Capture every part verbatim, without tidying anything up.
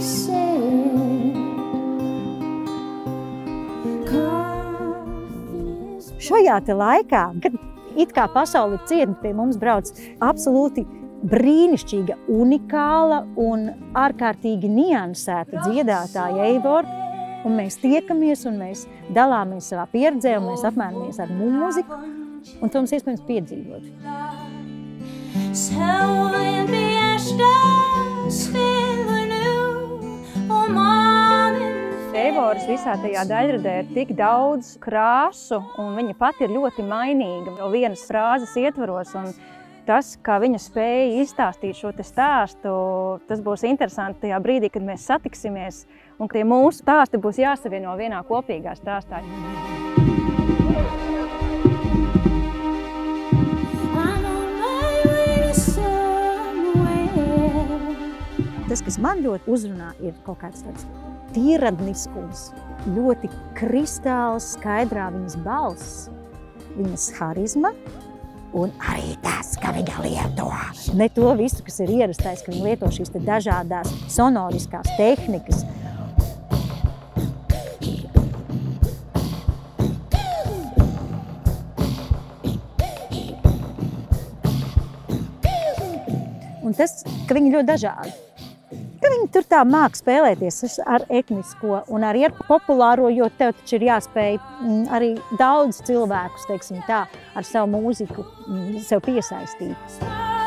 Šajā te laikā, kad it kā pasauli ir cieta, pie mums brauc absolūti brīnišķīga, unikāla un ārkārtīgi niansēta dziedātāja Eivora, un mēs tiekamies un mēs dalāmies savā pieredzē un mēs apmainamies ar mūziku, un to mums iespējams piedzīvot. Eivoras visā tajā daļradē ir tik daudz krāsu, un viņa pati ir ļoti mainīga jau vienas frāzes ietvaros, un tas, kā viņa spēja izstāstīt šo te stāstu, tas būs interesanti tajā brīdī, kad mēs satiksimies, un tie mūsu stāsti būs jāsavieno vienā kopīgā stāstā. Tas, kas man ļoti uzrunā, ir kaut kāds tāds tīradniskums, ļoti kristāls, skaidrā viņas balss, viņas harizma un arī tas, ka viņa lieto ne to visu, kas ir ierastais, ka viņa lieto šīs te dažādās sonoriskās tehnikas. Un tas, ka viņi ļoti dažādi. Ka viņi tur tā māk spēlēties ar etnisko un arī ar populāro, jo tev taču ir jāspēj arī daudz cilvēkus, teiksim tā, ar savu mūziku sev piesaistīt.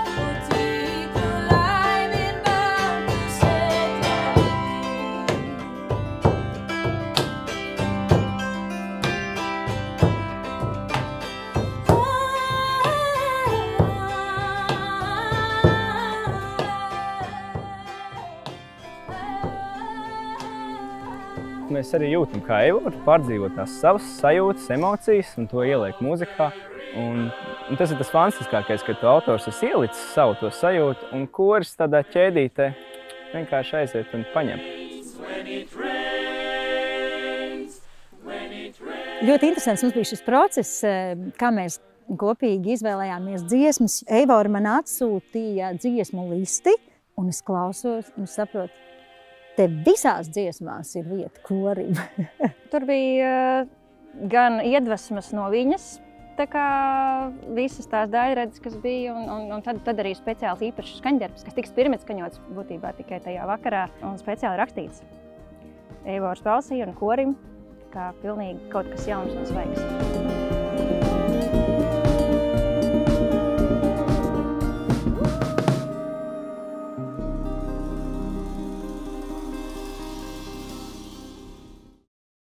Mēs arī jūtam, kā Eivora pārdzīvot tās savas sajūtas, emocijas un to ieliek mūzikā. Un, un tas ir tas fantastiskākais, ka tu autors esi ielicis savu to sajūtu un koris tādā ķēdītē vienkārši aiziet un paņem. Ļoti interesants mums bija šis process, kā mēs kopīgi izvēlējāmies dziesmas. Eivora man atsūtīja dziesmu listi un es klausos un saprotu, te visās dziesmās ir vieta korim. Tur bija gan iedvesmas no viņas, tā kā visas tās daļredzes, kas bija, un, un, un tad, tad arī speciāls īpašs skaņdarbs, kas tiks pirmatskaņots būtībā tikai tajā vakarā un speciāli rakstīts Eivoras balsī un korim, kā pilnīgi kaut kas jauns un svaigs.